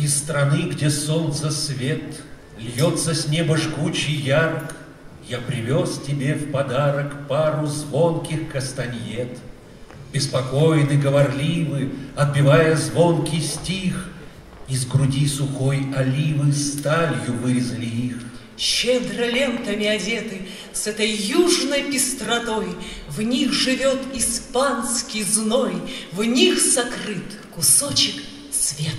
Из страны, где солнце свет льется с неба жгучий ярк, я привез тебе в подарок пару звонких кастаньет. Беспокойны, говорливы, отбивая звонкий стих, из груди сухой оливы сталью вырезали их. Щедро лентами одеты, с этой южной пестротой, в них живет испанский зной, в них сокрыт кусочек света.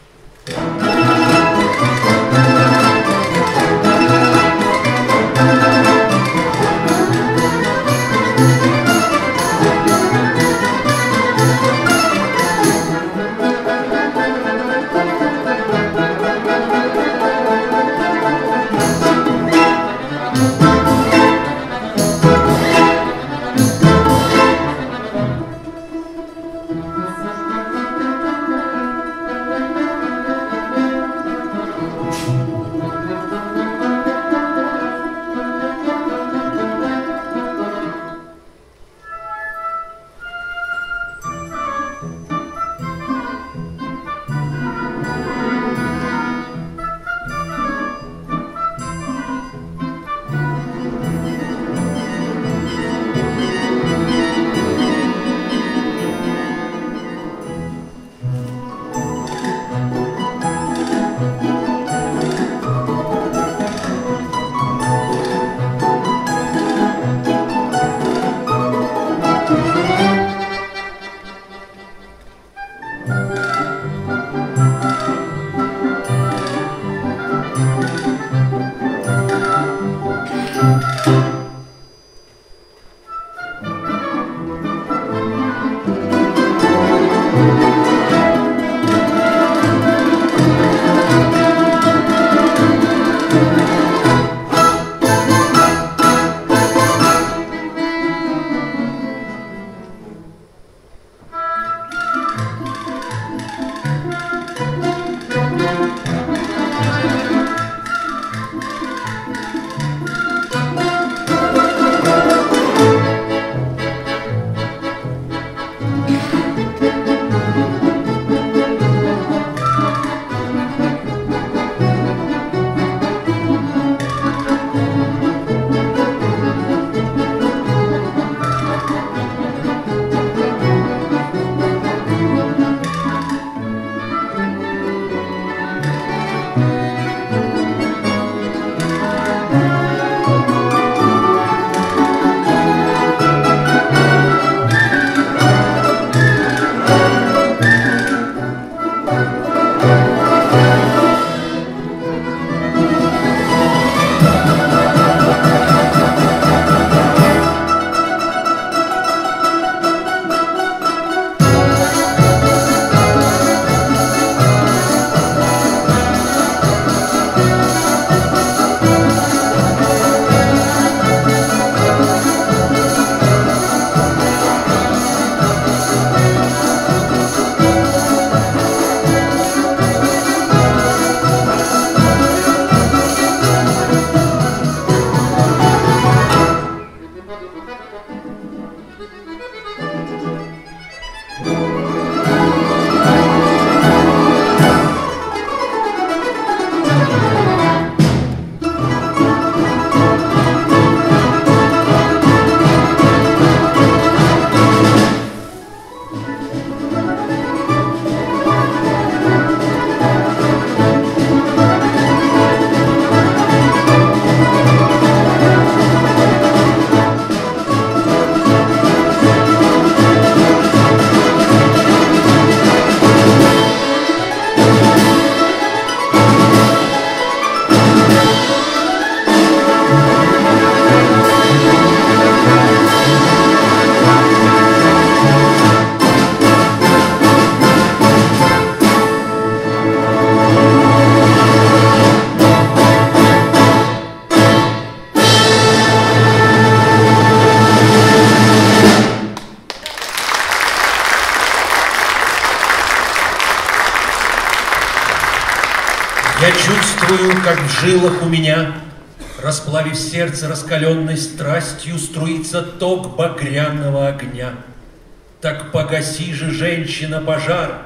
Я чувствую, как в жилах у меня, расплавив сердце раскаленной страстью, струится ток багряного огня. Так погаси же, женщина, пожар,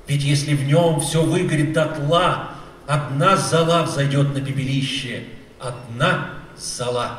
Ведь если в нем все выгорит дотла, одна зола взойдет на пепелище, одна зола.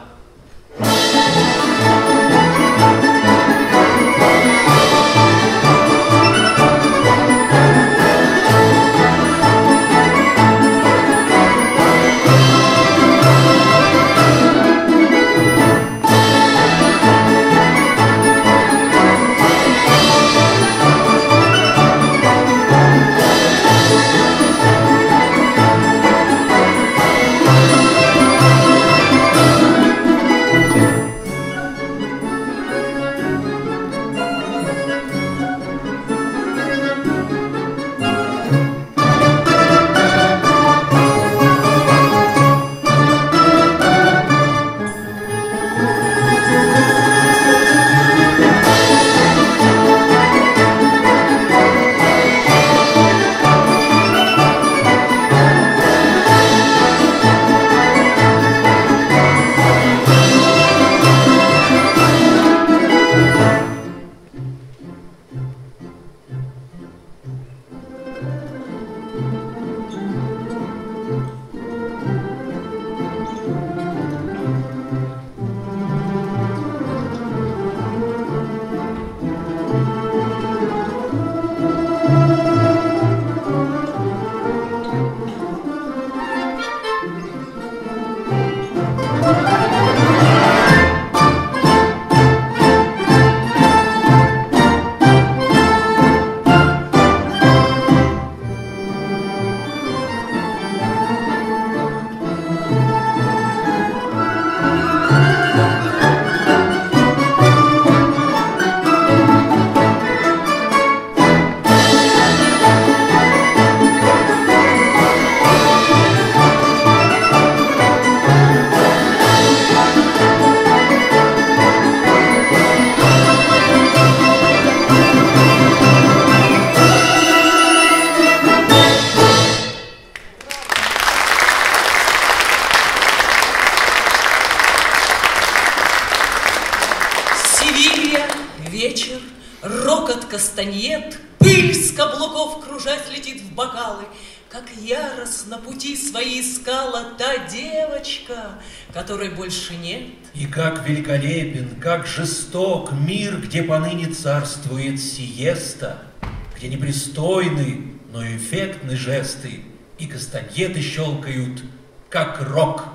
Вечер, рокот кастаньет, пыль с каблуков кружась летит в бокалы. Как яростно пути свои искала та девочка, которой больше нет. И как великолепен, как жесток мир, где поныне царствует сиеста, где непристойны, но эффектны жесты, и кастаньеты щелкают, как рок.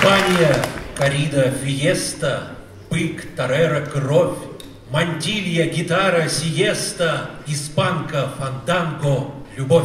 Испания, коррида, фиеста, бык, тореро, кровь, мантилья, гитара, сиеста, испанка, фанданго, любовь.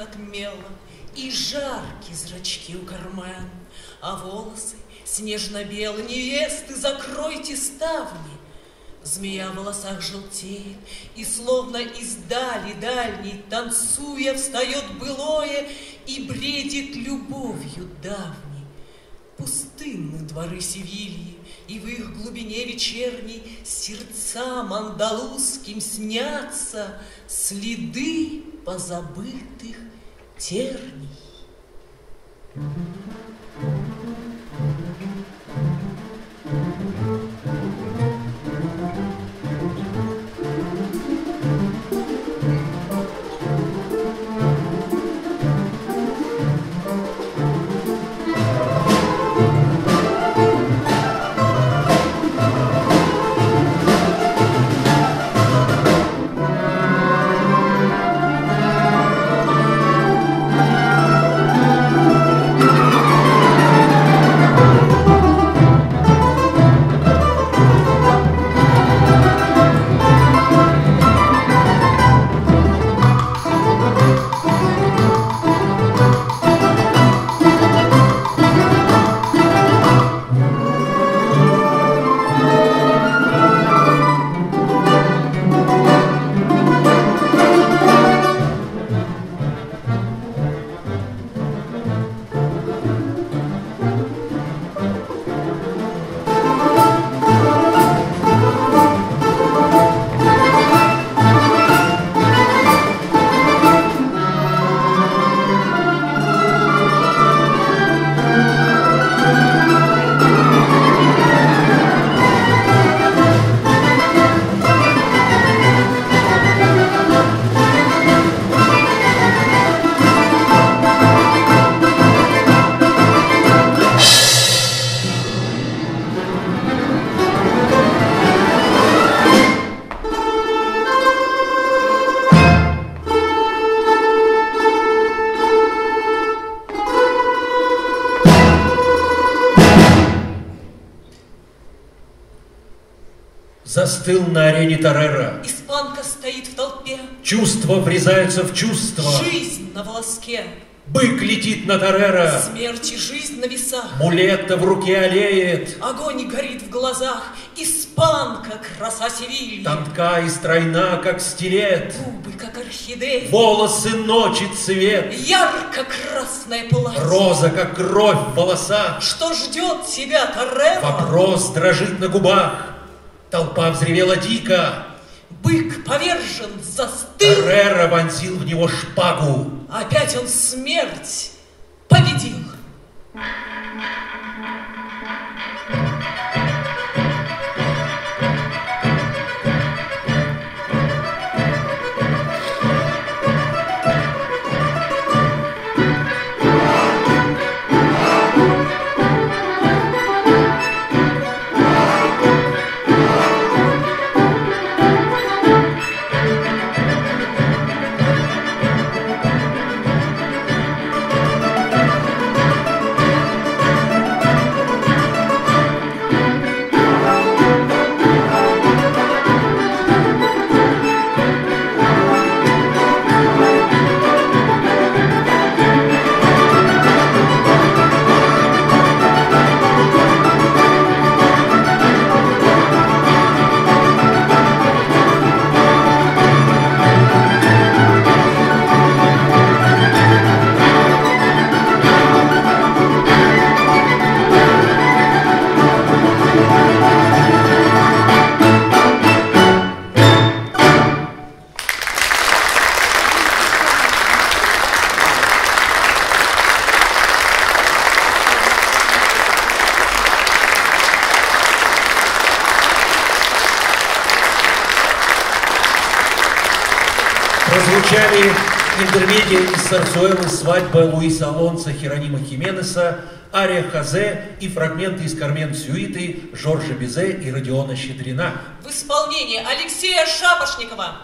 от мела, и жаркие зрачки у Кармен, а волосы снежно-белые. Невесты, закройте ставни. Змея в волосах желтеет, и словно издали дальней, танцуя, встает былое и бредит любовью давней. Пустынны дворы Севильи, и в их глубине вечерней сердцам андалузским снятся следы позабытых терний. Застыл на арене Торрера. Испанка стоит в толпе. Чувства врезаются в чувства. Жизнь на волоске. Бык летит на Торрера. Смерть и жизнь на весах. Мулетта в руке олеет. Огонь горит в глазах. Испанка, краса Севильи. Тонка и стройна, как стилет. Губы, как орхидеи. Волосы ночи цвет. Ярко-красное платье. Роза, как кровь в волосах. Что ждет тебя, Торрера? Вопрос дрожит на губах. Толпа взревела дико. Бык повержен, застыл. Торрера вонзил в него шпагу. Опять он смерть победил. Прозвучали интермедия из Сарсуэлы «Свадьба Луиса Алонсо Херонима Хименеса», ария Хозе и фрагменты из Кармен-сюиты Жоржа Бизе и Родиона Щедрина. В исполнении Алексея Шапошникова.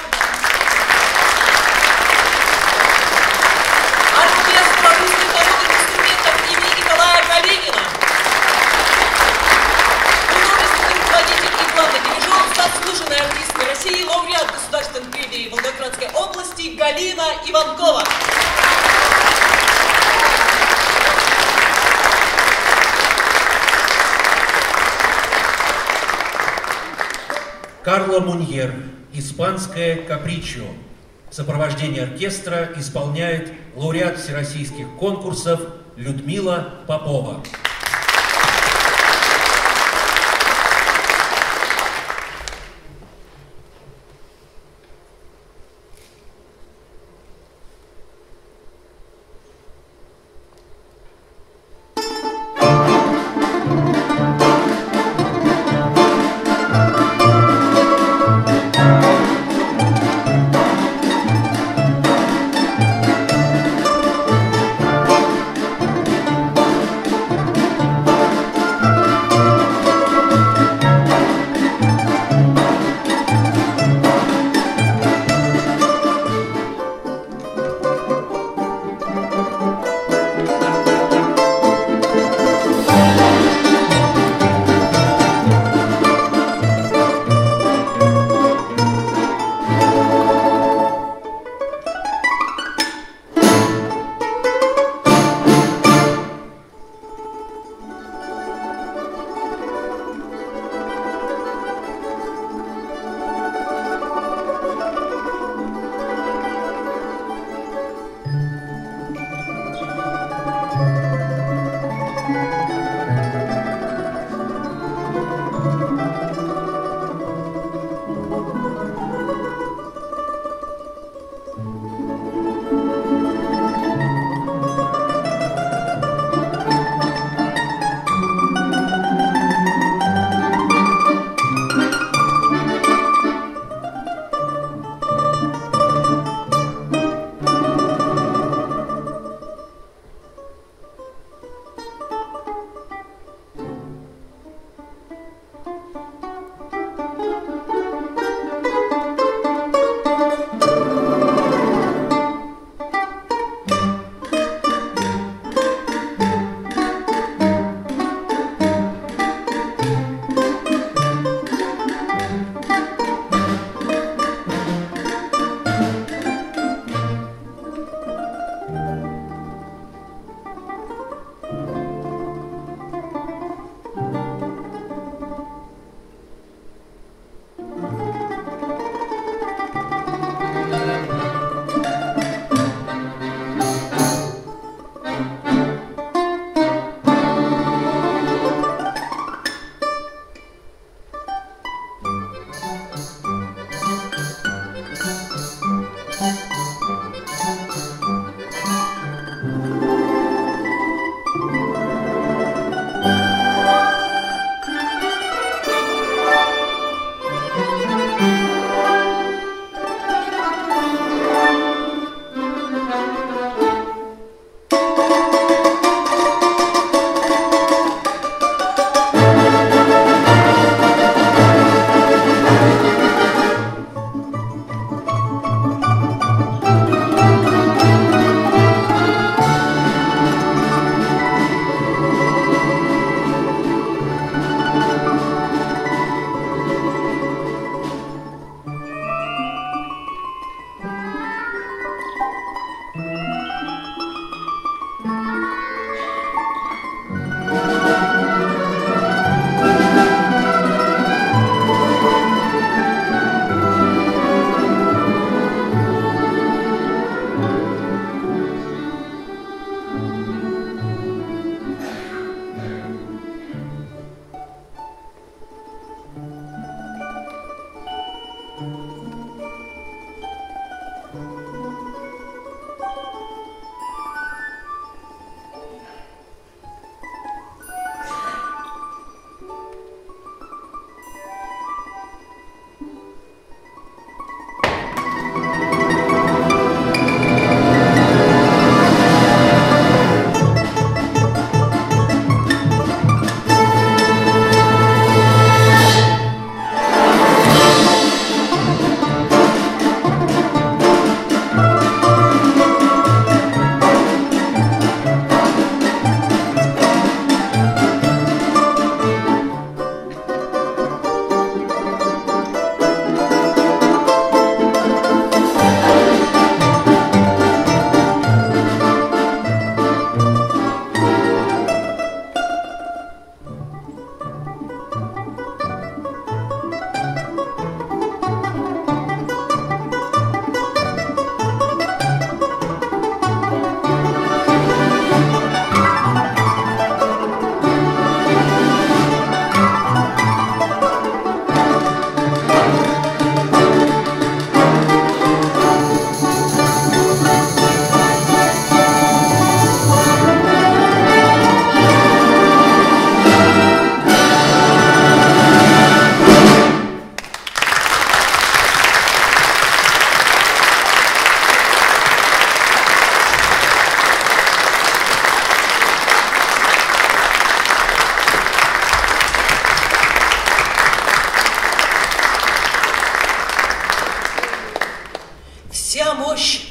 Оркестр русских народных инструментов имени Николая Калинина. Художественный руководитель и главный дирижер, заслуженная артистка России, лауреат Государственной премии Волгоградской области власти Галина Иванкова. Карло Муньер, испанское «Капричо». В сопровождении оркестра исполняет лауреат всероссийских конкурсов Людмила Попова.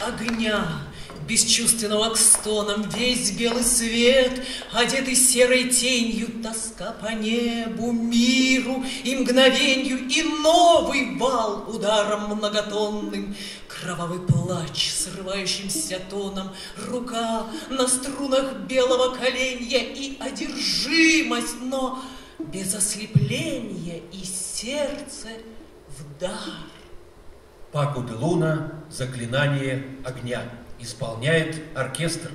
огня, бесчувственного к стонам, весь белый свет, одетый серой тенью, тоска по небу, миру и мгновенью, и новый вал ударом многотонным, кровавый плач срывающимся тоном, рука на струнах белого коленя и одержимость, но без ослепления и сердце в дар. Паку де Луна «Заклинание огня» исполняет оркестр.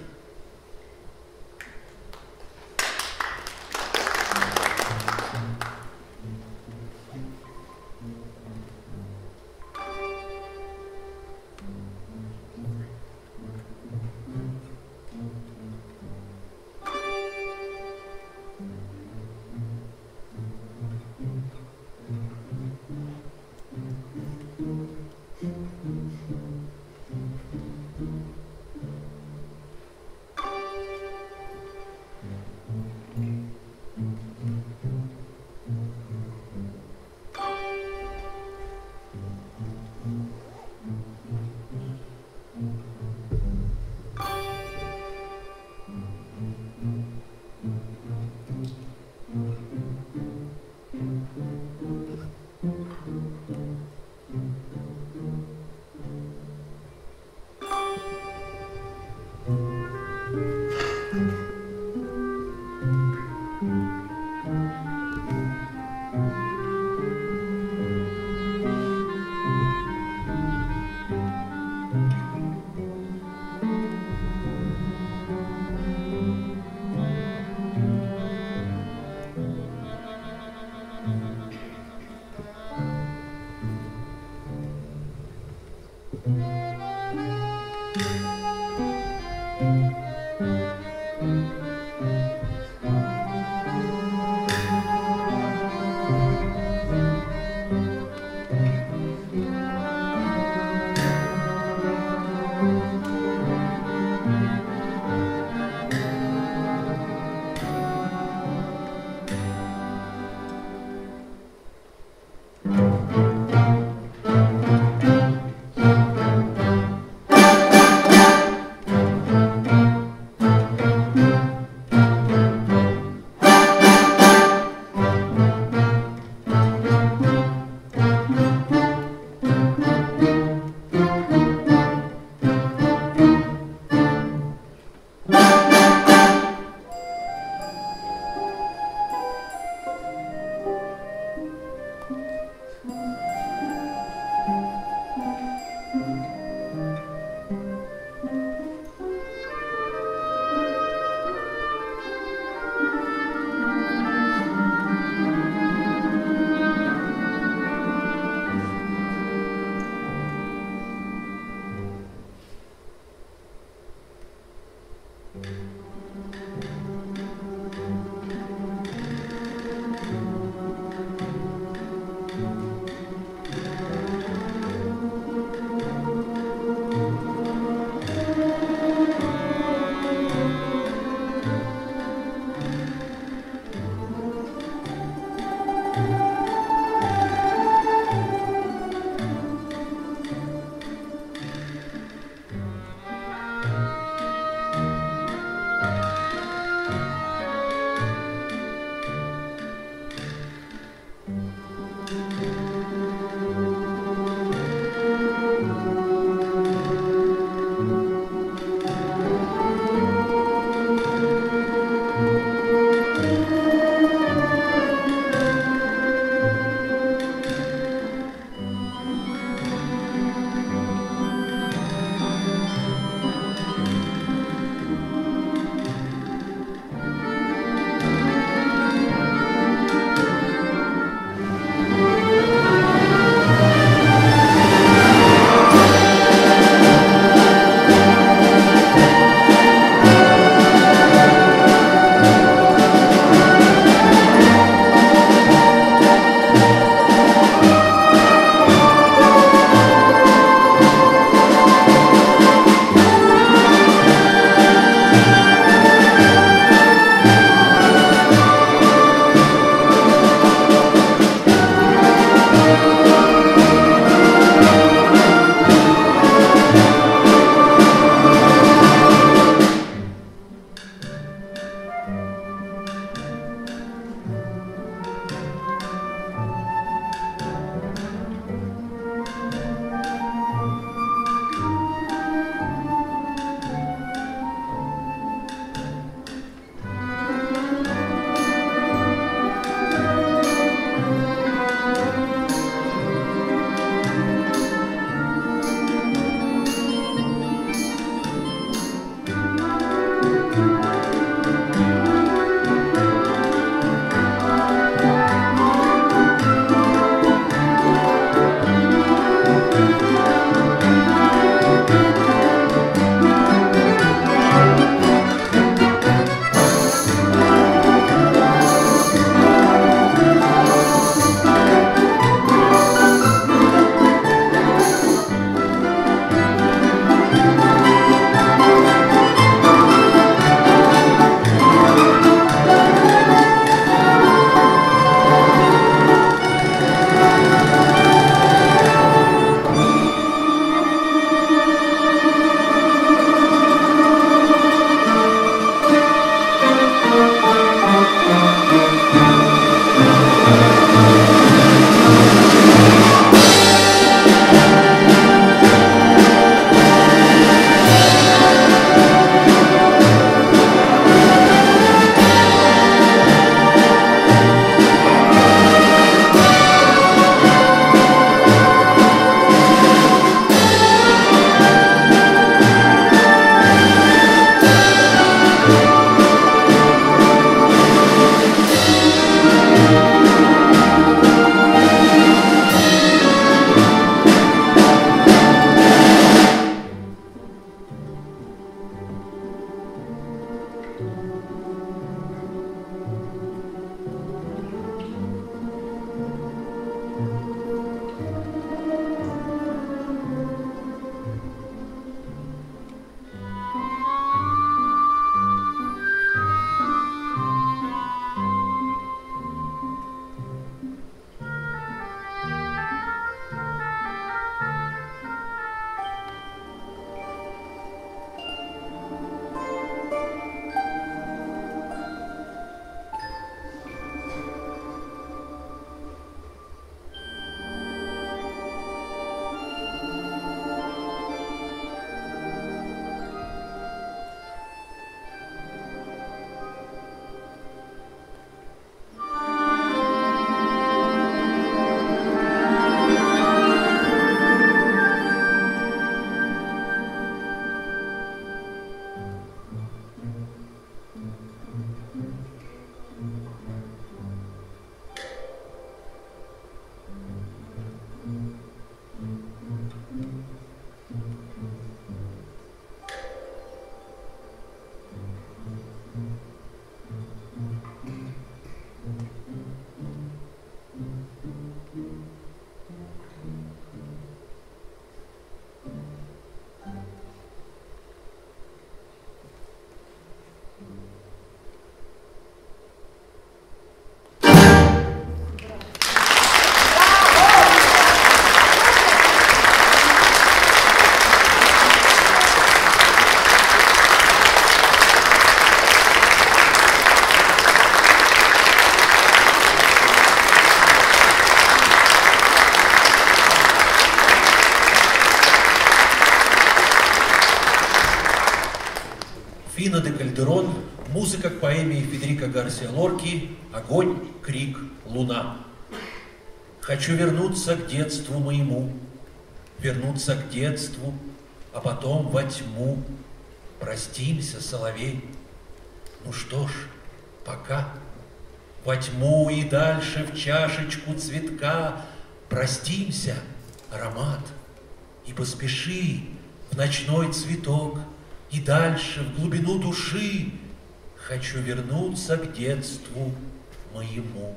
Кальдерон, музыка к поэме Федерико Гарсиа Лорки «Огонь, крик, луна». Хочу вернуться к детству моему, вернуться к детству, а потом во тьму. Простимся, соловей. Ну что ж, пока. Во тьму и дальше в чашечку цветка. Простимся, аромат, и поспеши в ночной цветок, и дальше в глубину души. Хочу вернуться к детству моему.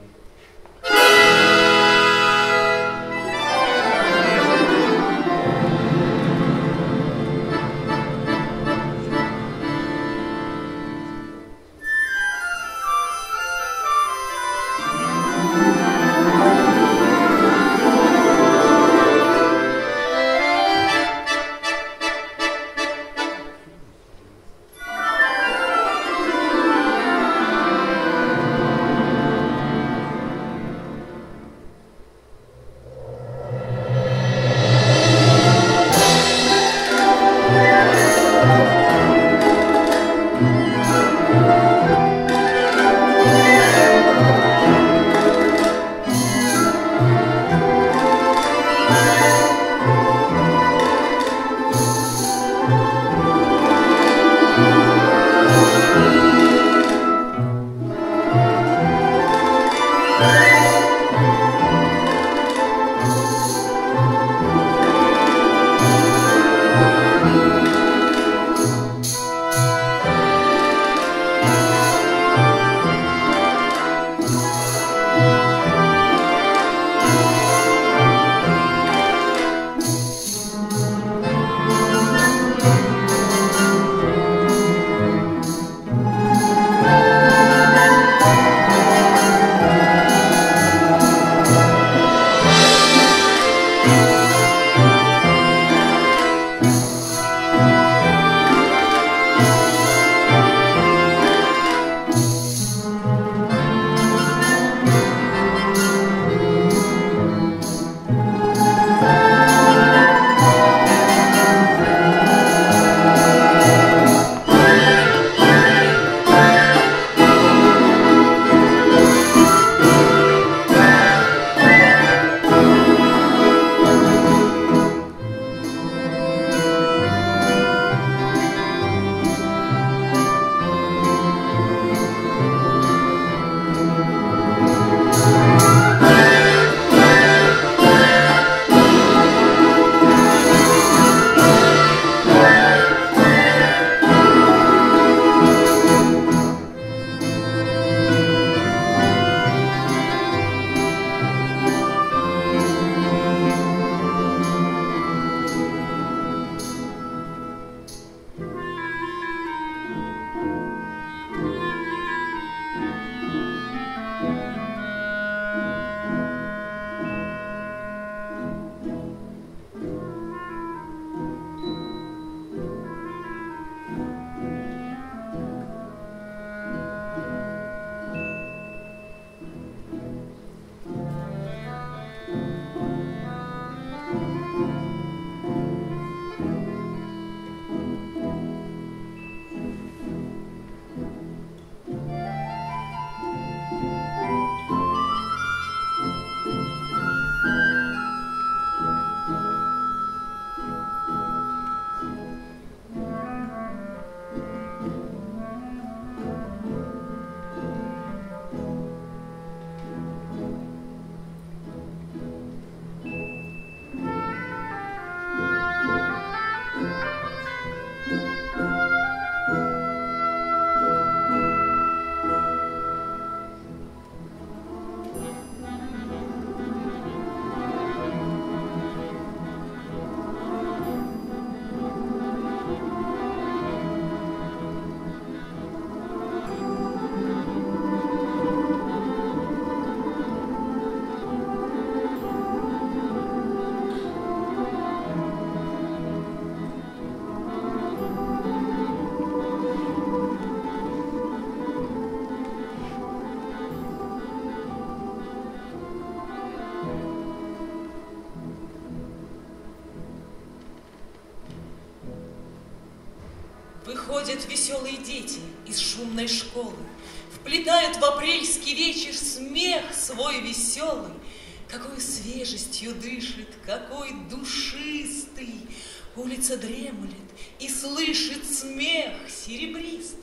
Выходят веселые дети из шумной школы, вплетают в апрельский вечер смех свой веселый. Какой свежестью дышит, какой душистый! Улица дремлет и слышит смех серебристый.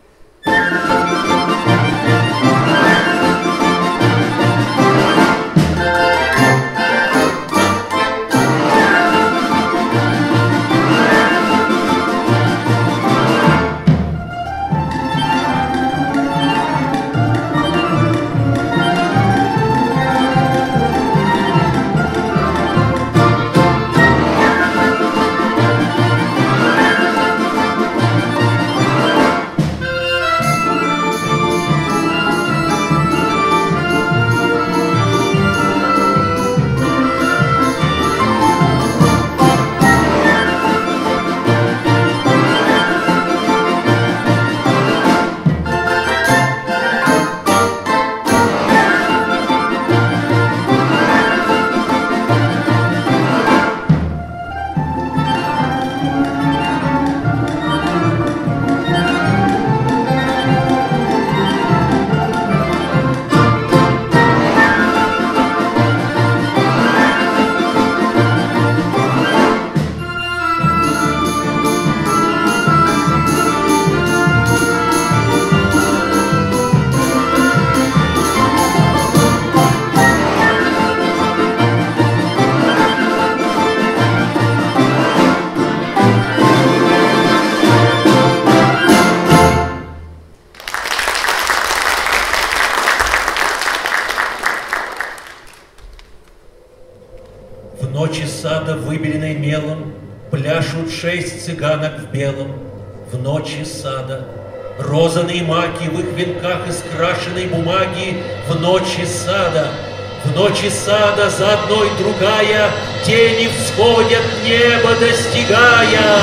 Сада, выбеленной мелом, пляшут 6 цыганок в белом. В ночи сада розаные маки в их венках из крашеной бумаги. В ночи сада за одной другая тени всходят, небо достигая.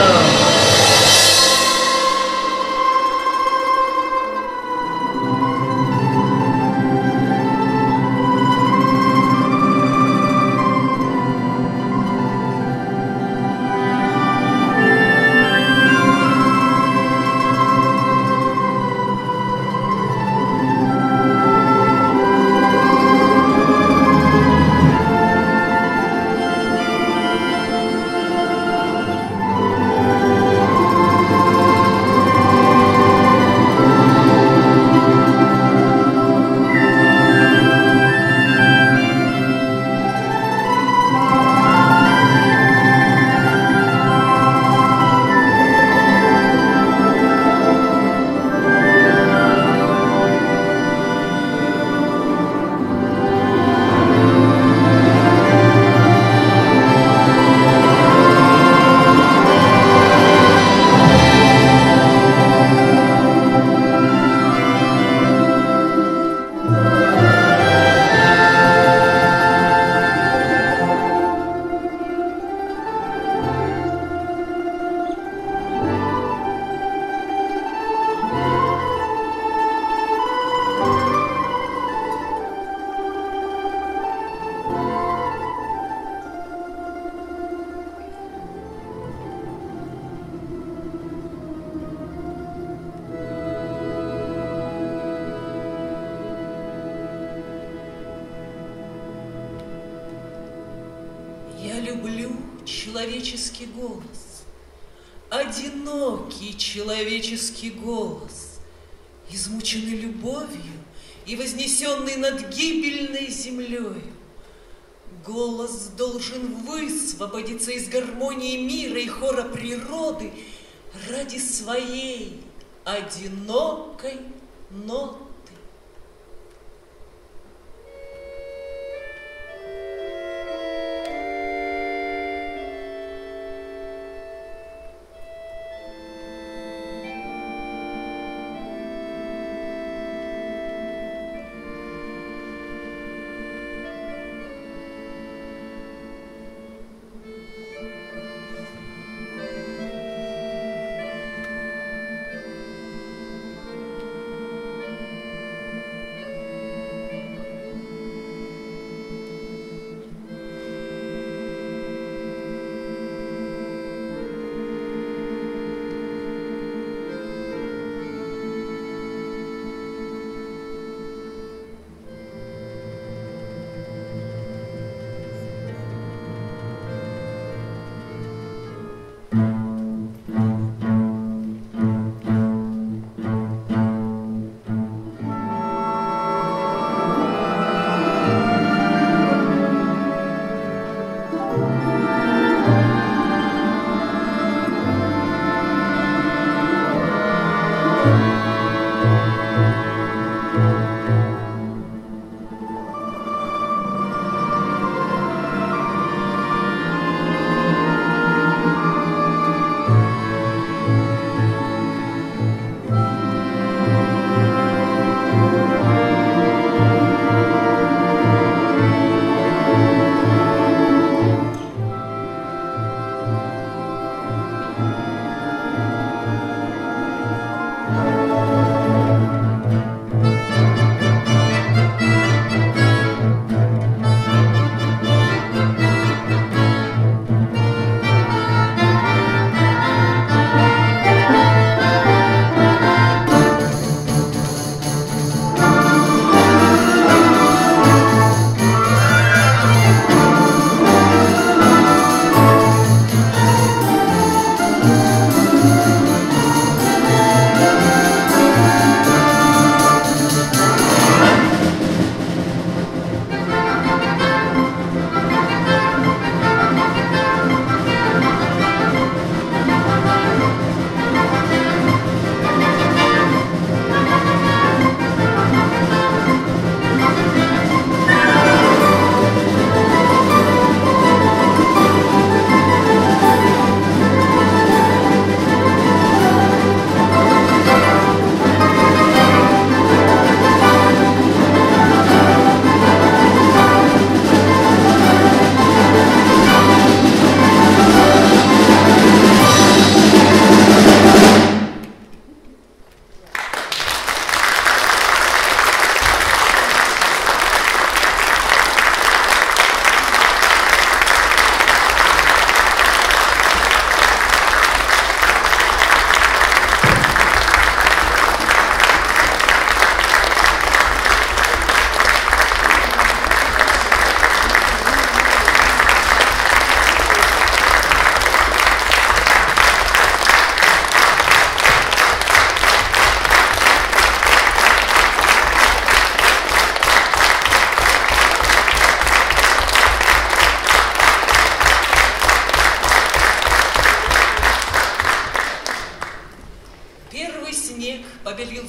Человеческий голос, одинокий человеческий голос, измученный любовью и вознесенный над гибельной землею. Голос должен высвободиться из гармонии мира и хора природы ради своей одинокой ноты.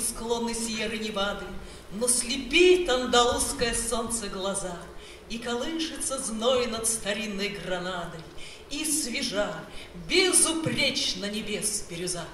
склоны Сьерры Невады, но слепит андалузское солнце глаза, и колышется зной над старинной Гранадой, и свежа, безупречно небес бирюза.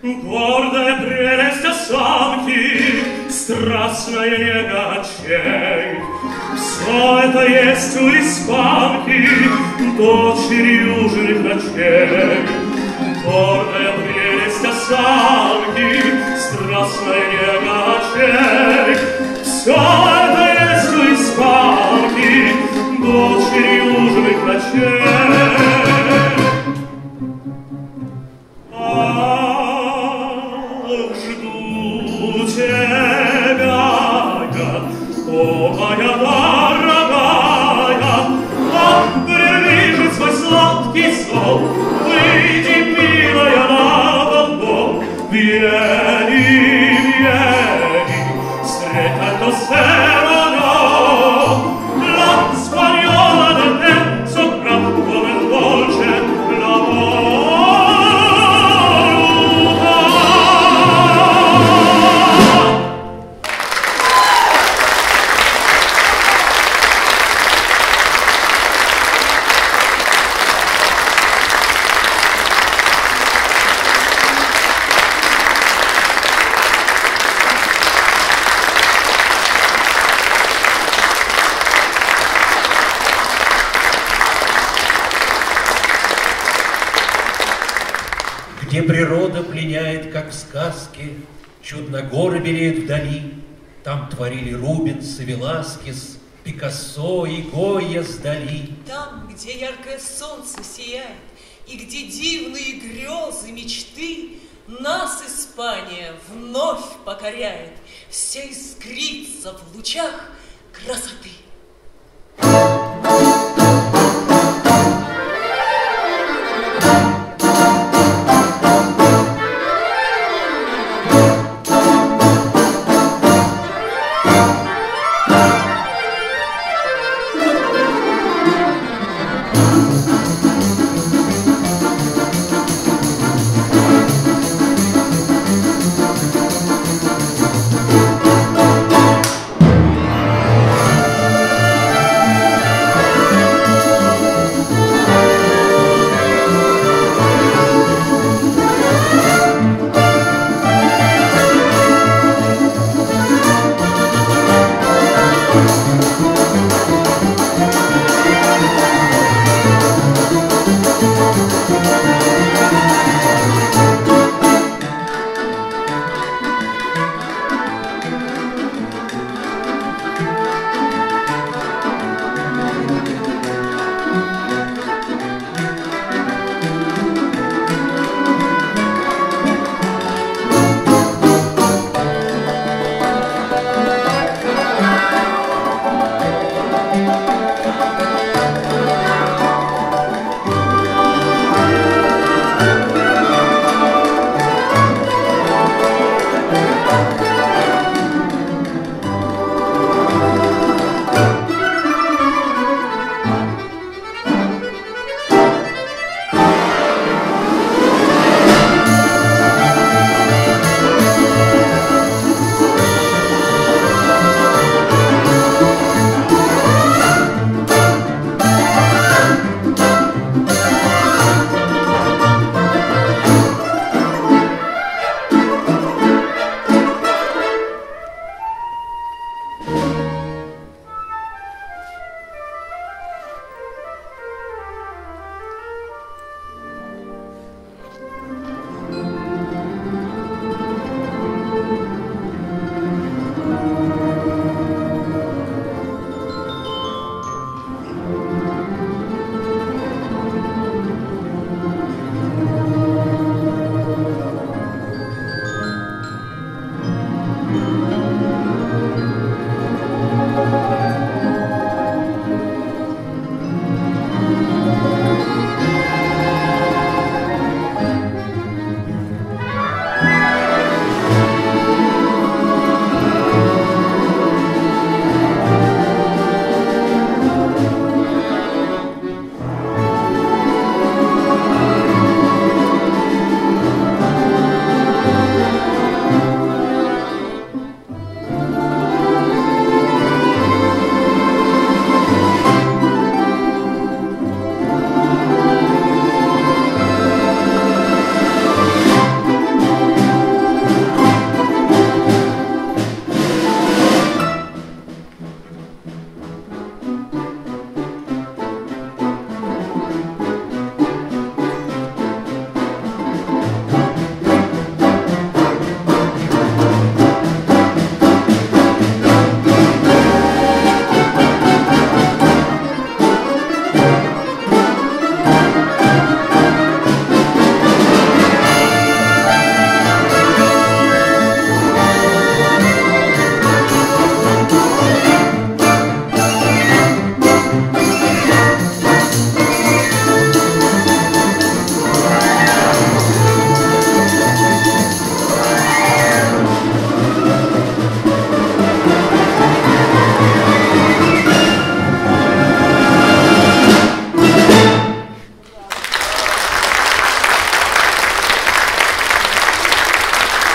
Гордая прелесть осанки, страстная нега очей. Все это есть у испанки, дочери южных ночей. Гордая прелесть осанки, страстная нега очей. Все это есть у испанки, дочери южных ночей. Жду тебя я, о моя дорогая, приближи свой сладкий сон, выйди, милая, на балкон, vieni, stretta al tuo seno, la spagnola del te sopra come il dolce l'amore. Где природа пленяет, как в сказке, чудно горы белеют вдали, там творили Рубенс и Веласкес, Пикассо и Гойя сдали. Там, где яркое солнце сияет, и где дивные грезы, мечты, нас Испания вновь покоряет, вся искрится в лучах красоты.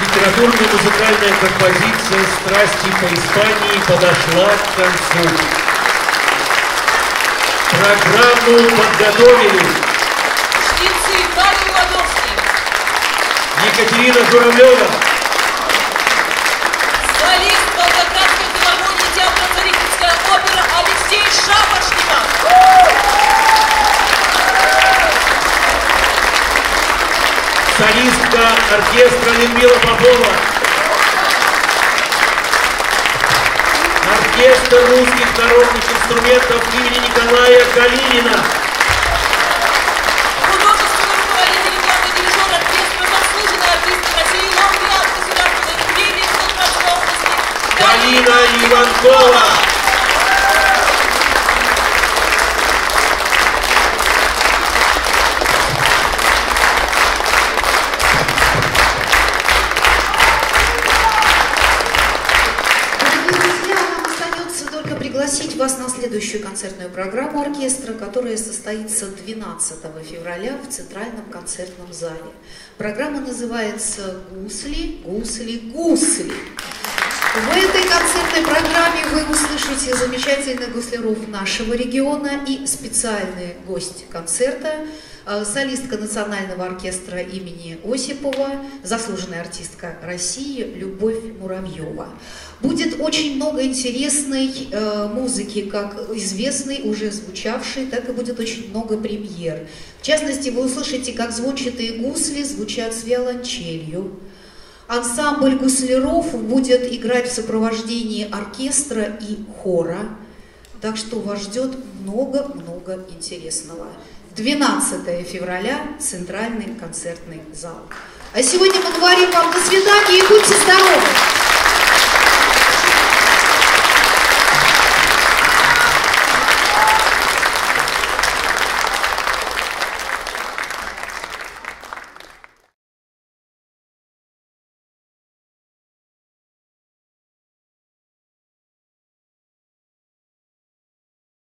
Литературно-музыкальная композиция «Страсти по Испании» подошла к концу. Программу подготовили чтецы Павел Ладовский, Екатерина Журавлева, солист Волгоградской филармонии театра «Царицынская опера» Алексей Шапошников, солистка оркестра Людмила Попова, оркестр русских народных инструментов имени Николая Калинина, художественный руководитель и главный дирижер оркестра, заслуженный артист России, лауреат государственной премии Волгоградской области Галина Иванкова. Пригласить вас на следующую концертную программу оркестра, которая состоится 12 февраля в Центральном концертном зале. Программа называется «Гусли, гусли, гусли». В этой концертной программе вы услышите замечательных гусляров нашего региона и специальный гость концерта, солистка Национального оркестра имени Осипова, заслуженная артистка России Любовь Муравьева. Будет очень много интересной музыки, как известной, уже звучавшей, так и будет очень много премьер. В частности, вы услышите, как звончатые гусли звучат с виолончелью. Ансамбль гусляров будет играть в сопровождении оркестра и хора. Так что вас ждет много-много интересного. 12 февраля, Центральный концертный зал. А сегодня мы говорим вам до свидания и будьте здоровы!